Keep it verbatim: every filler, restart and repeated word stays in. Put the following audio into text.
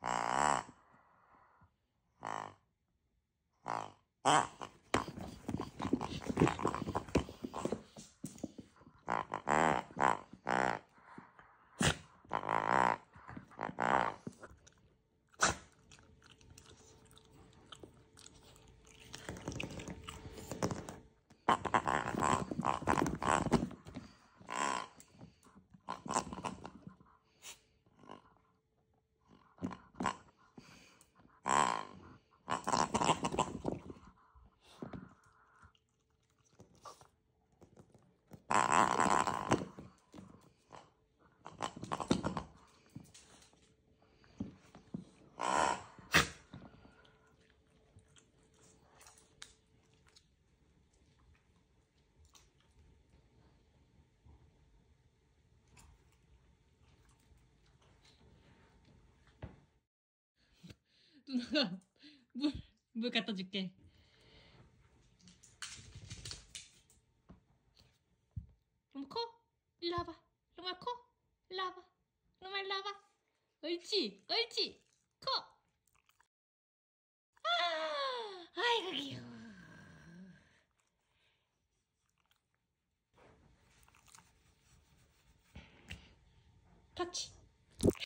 누나가 물, 물 갖다 줄게. 로마코? 일로 와봐. 로마코? 일로 와봐. 로마 일로 와봐. 옳지, 옳지. 코. 아, 아이고 귀여워.